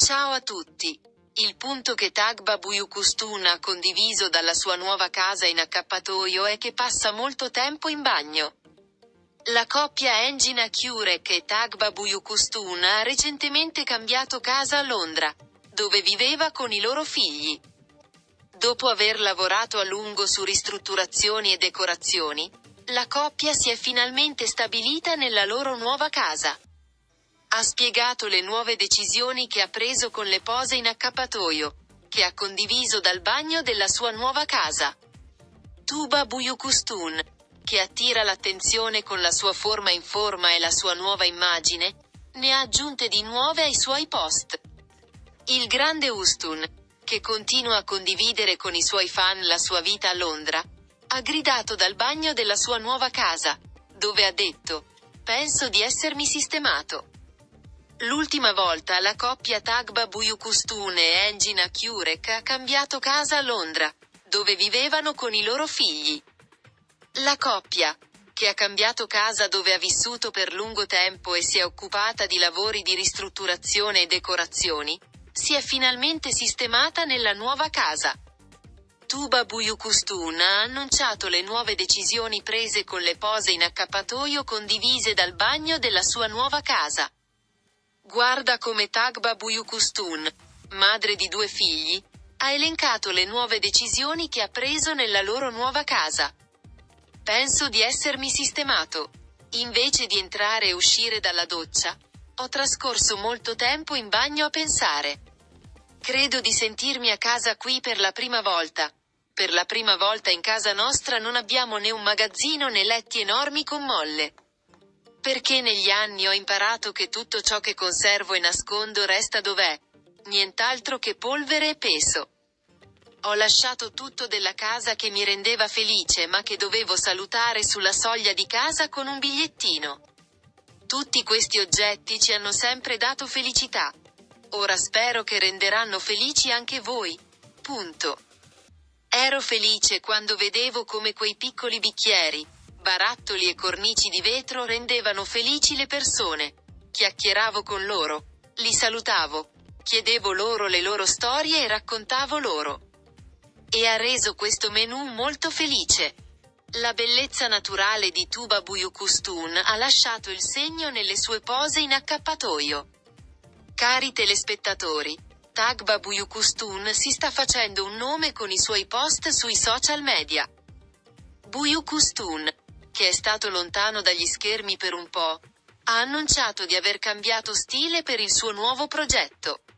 Ciao a tutti. Il punto che Tagba Buyukustun ha condiviso dalla sua nuova casa in accappatoio è che passa molto tempo in bagno. La coppia Engin Akyurek e Tagba Buyukustun ha recentemente cambiato casa a Londra, dove viveva con i loro figli. Dopo aver lavorato a lungo su ristrutturazioni e decorazioni, la coppia si è finalmente stabilita nella loro nuova casa. Ha spiegato le nuove decisioni che ha preso con le pose in accappatoio, che ha condiviso dal bagno della sua nuova casa. Tuba Buyukustun, che attira l'attenzione con la sua forma in forma e la sua nuova immagine, ne ha aggiunte di nuove ai suoi post. Il grande Ustun, che continua a condividere con i suoi fan la sua vita a Londra, ha gridato dal bagno della sua nuova casa, dove ha detto: "Penso di essermi sistemato". L'ultima volta la coppia Tagba Buyukustun e Engin Akyurek ha cambiato casa a Londra, dove vivevano con i loro figli. La coppia, che ha cambiato casa dove ha vissuto per lungo tempo e si è occupata di lavori di ristrutturazione e decorazioni, si è finalmente sistemata nella nuova casa. Tuba Buyukustun ha annunciato le nuove decisioni prese con le pose in accappatoio condivise dal bagno della sua nuova casa. Guarda come Tagba Buyukustun, madre di 2 figli, ha elencato le nuove decisioni che ha preso nella loro nuova casa. Penso di essermi sistemato. Invece di entrare e uscire dalla doccia, ho trascorso molto tempo in bagno a pensare. Credo di sentirmi a casa qui per la prima volta. Per la prima volta in casa nostra non abbiamo né un magazzino né letti enormi con molle. Perché negli anni ho imparato che tutto ciò che conservo e nascondo resta dov'è. Nient'altro che polvere e peso. Ho lasciato tutto della casa che mi rendeva felice ma che dovevo salutare sulla soglia di casa con un bigliettino. Tutti questi oggetti ci hanno sempre dato felicità. Ora spero che renderanno felici anche voi. Punto. Ero felice quando vedevo come quei piccoli bicchieri, barattoli e cornici di vetro rendevano felici le persone. Chiacchieravo con loro, li salutavo, chiedevo loro le loro storie e raccontavo loro. E ha reso questo menù molto felice. La bellezza naturale di Tuba Buyukustun ha lasciato il segno nelle sue pose in accappatoio. Cari telespettatori, Tagba Buyukustun si sta facendo un nome con i suoi post sui social media. Buyukustun, che è stato lontano dagli schermi per un po', ha annunciato di aver cambiato stile per il suo nuovo progetto.